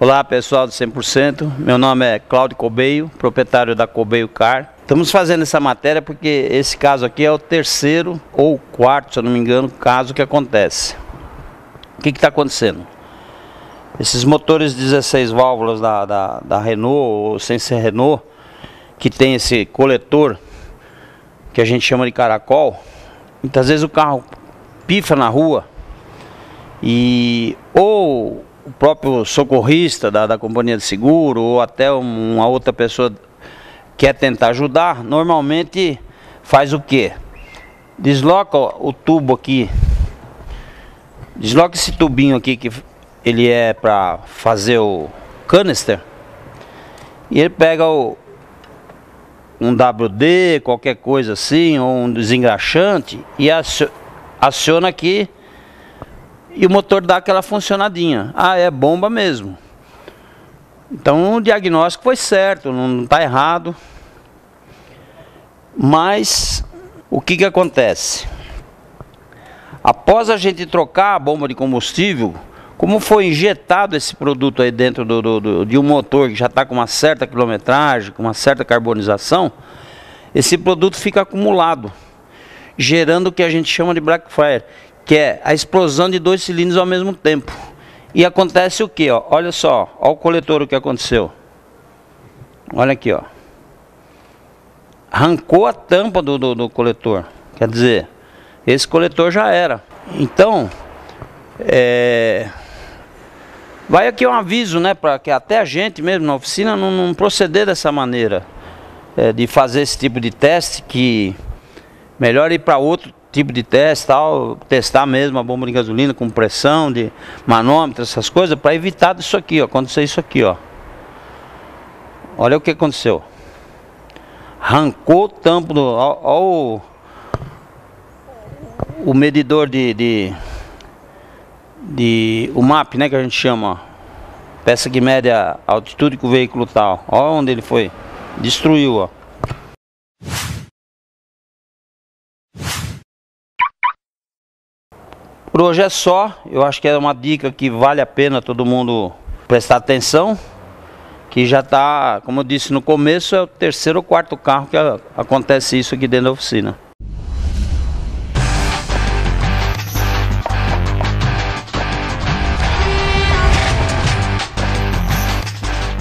Olá pessoal do 100%, meu nome é Cláudio Cobeio, proprietário da Cobeio Car. Estamos fazendo essa matéria porque esse caso aqui é o terceiro ou quarto, se eu não me engano, caso que acontece. O que está acontecendo? Esses motores 16 válvulas da Renault, ou sem ser Renault, que tem esse coletor, que a gente chama de caracol, muitas vezes o carro pifa na rua e ou o próprio socorrista da companhia de seguro ou até uma outra pessoa quer tentar ajudar, normalmente faz o quê? Desloca o tubo aqui, desloca esse tubinho aqui que ele é para fazer o canister e ele pega um WD, qualquer coisa assim, ou um desengraxante e aciona aqui e o motor dá aquela funcionadinha. Ah, é bomba mesmo. Então o diagnóstico foi certo, não está errado. Mas o que acontece? Após a gente trocar a bomba de combustível, como foi injetado esse produto aí dentro de um motor que já está com uma certa quilometragem, com uma certa carbonização, esse produto fica acumulado, gerando o que a gente chama de black fire, que é a explosão de 2 cilindros ao mesmo tempo. E acontece o que? Olha só, olha o coletor, o que aconteceu. Olha aqui, ó. Arrancou a tampa do coletor. Quer dizer, esse coletor já era. Então, vai aqui um aviso, né, para que até a gente mesmo na oficina não proceder dessa maneira, de fazer esse tipo de teste, que melhor ir para outro tipo de teste, tal, testar mesmo a bomba de gasolina com pressão, de manômetro, essas coisas, para evitar disso aqui, ó, acontecer isso aqui, ó. Olha o que aconteceu. Arrancou o tampo ó, o medidor o MAP, né, que a gente chama, ó. Peça que mede a altitude que o veículo tá, ó. Olha onde ele foi. Destruiu, ó. Por hoje é só. Eu acho que é uma dica que vale a pena todo mundo prestar atenção, que já está, como eu disse no começo, é o terceiro ou quarto carro que acontece isso aqui dentro da oficina.